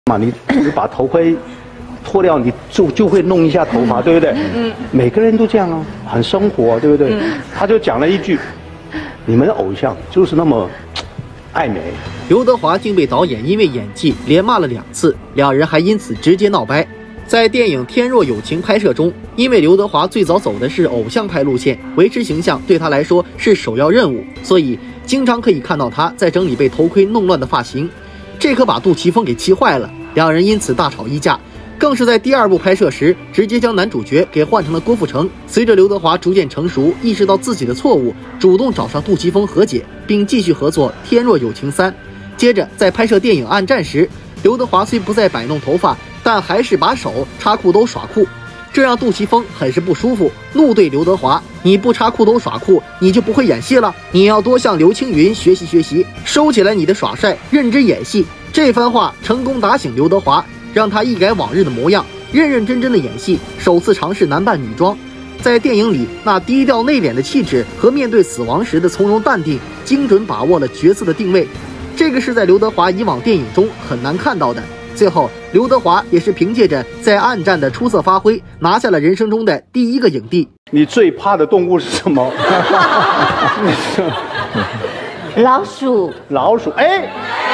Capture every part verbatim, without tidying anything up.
嘛，你你把头盔脱掉，你就就会弄一下头发，对不对？嗯，每个人都这样啊，很生活，对不对？嗯、他就讲了一句：“你们的偶像就是那么爱美。” 刘德华竟被导演因为演技连骂了两次，两人还因此直接闹掰。在电影《天若有情》拍摄中，因为刘德华最早走的是偶像派路线，维持形象对他来说是首要任务，所以经常可以看到他在整理被头盔弄乱的发型，这可把杜琪峰给气坏了，两人因此大吵一架。更是在第二部拍摄时，直接将男主角给换成了郭富城。随着刘德华逐渐成熟，意识到自己的错误，主动找上杜琪峰和解，并继续合作《天若有情三》。接着在拍摄电影《暗战》时，刘德华虽不再摆弄头发，但还是把手插裤兜耍酷，这让杜琪峰很是不舒服，怒对刘德华：“你不插裤兜耍酷，你就不会演戏了？你要多向刘青云学习学习，收起来你的耍帅，认真演戏。”这番话成功打醒刘德华，让他一改往日的模样，认认真真的演戏，首次尝试男扮女装。在电影里，那低调内敛的气质和面对死亡时的从容淡定，精准把握了角色的定位。这个是在刘德华以往电影中很难看到的。最后，刘德华也是凭借着在《暗战》的出色发挥，拿下了人生中的第一个影帝。 你最怕的动物是什么？ 老鼠。 老鼠，哎。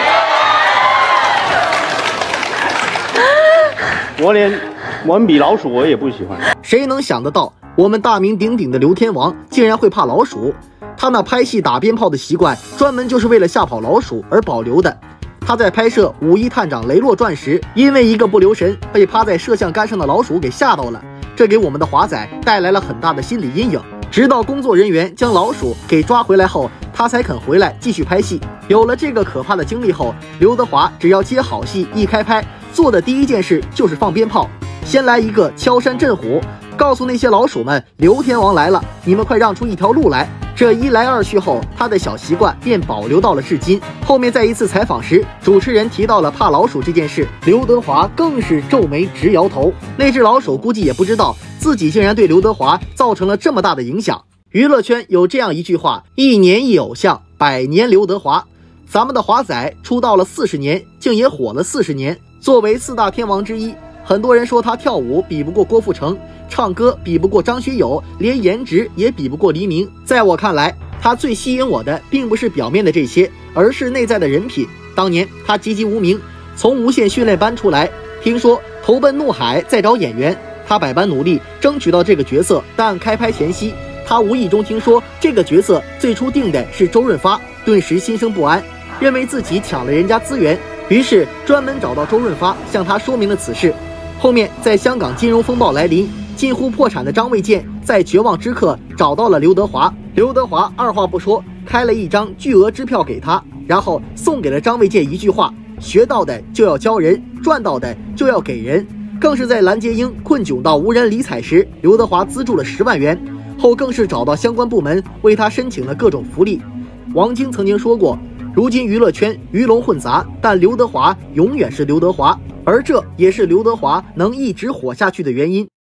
我连我比老鼠我也不喜欢。 谁能想得到，我们大名鼎鼎的刘天王竟然会怕老鼠？他那拍戏打鞭炮的习惯，专门就是为了吓跑老鼠而保留的。他在拍摄《五一探长雷洛传》时，因为一个不留神，被趴在摄像杆上的老鼠给吓到了，这给我们的华仔带来了很大的心理阴影。直到工作人员将老鼠给抓回来后，他才肯回来继续拍戏。有了这个可怕的经历后，刘德华只要接好戏一开拍，做的第一件事就是放鞭炮，先来一个敲山震虎，告诉那些老鼠们刘天王来了，你们快让出一条路来。这一来二去后，他的小习惯便保留到了至今。后面在一次采访时，主持人提到了怕老鼠这件事，刘德华更是皱眉直摇头。那只老鼠估计也不知道自己竟然对刘德华造成了这么大的影响。娱乐圈有这样一句话：一年一偶像，百年刘德华。咱们的华仔出道了四十年，竟也火了四十年。作为四大天王之一，很多人说他跳舞比不过郭富城，唱歌比不过张学友，连颜值也比不过黎明。在我看来，他最吸引我的并不是表面的这些，而是内在的人品。当年他籍籍无名，从无线训练班出来，听说投奔怒海在找演员，他百般努力争取到这个角色。但开拍前夕，他无意中听说这个角色最初定的是周润发，顿时心生不安，认为自己抢了人家资源，于是专门找到周润发向他说明了此事。后面在香港金融风暴来临，近乎破产的张卫健在绝望之刻找到了刘德华，刘德华二话不说开了一张巨额支票给他，然后送给了张卫健一句话：学到的就要教人，赚到的就要给人。更是在蓝洁瑛困窘到无人理睬时，刘德华资助了十万元，后更是找到相关部门为他申请了各种福利。王晶曾经说过，如今娱乐圈鱼龙混杂，但刘德华永远是刘德华，而这也是刘德华能一直火下去的原因。